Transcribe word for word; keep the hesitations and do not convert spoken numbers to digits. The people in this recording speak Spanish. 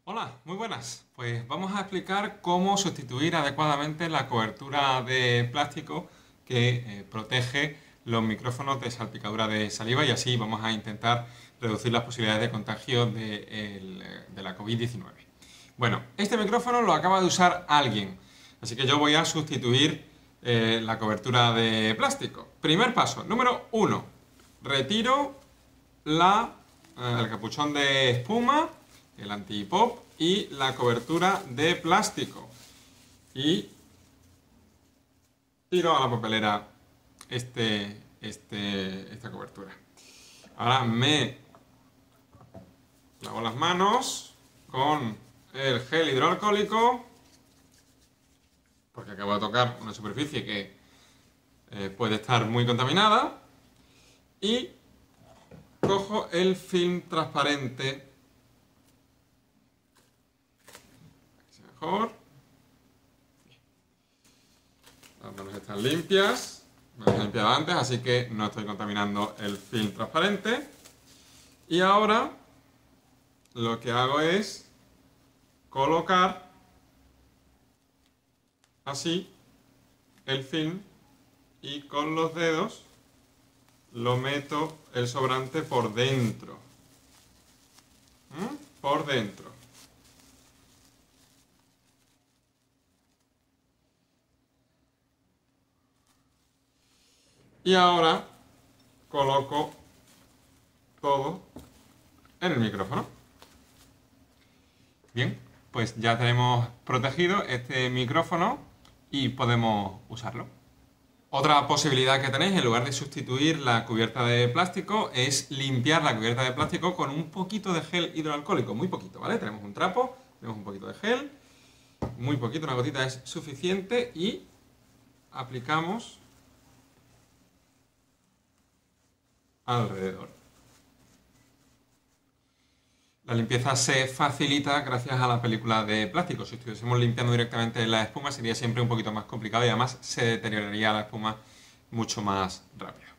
Hola, muy buenas. Pues vamos a explicar cómo sustituir adecuadamente la cobertura de plástico que eh, protege los micrófonos de salpicadura de saliva y así vamos a intentar reducir las posibilidades de contagio de, el, de la COVID diecinueve. Bueno, este micrófono lo acaba de usar alguien, así que yo voy a sustituir eh, la cobertura de plástico. Primer paso, número uno, retiro la, eh, el capuchón de espuma, el anti-pop y la cobertura de plástico. Y tiro a la papelera este, este, esta cobertura. Ahora me lavo las manos con el gel hidroalcohólico, porque acabo de tocar una superficie que eh, puede estar muy contaminada. Y cojo el film transparente. Mejor. Las manos están limpias, me las he limpiado antes, así que no estoy contaminando el film transparente. Y ahora lo que hago es colocar así el film y con los dedos lo meto el sobrante por dentro. ¿Mm? Por dentro. Y ahora coloco todo en el micrófono. Bien, pues ya tenemos protegido este micrófono y podemos usarlo. Otra posibilidad que tenéis, en lugar de sustituir la cubierta de plástico, es limpiar la cubierta de plástico con un poquito de gel hidroalcohólico, muy poquito, ¿vale? Tenemos un trapo, tenemos un poquito de gel, muy poquito, una gotita es suficiente y aplicamos alrededor. La limpieza se facilita gracias a la película de plástico. Si estuviésemos limpiando directamente la espuma sería siempre un poquito más complicado y además se deterioraría la espuma mucho más rápido.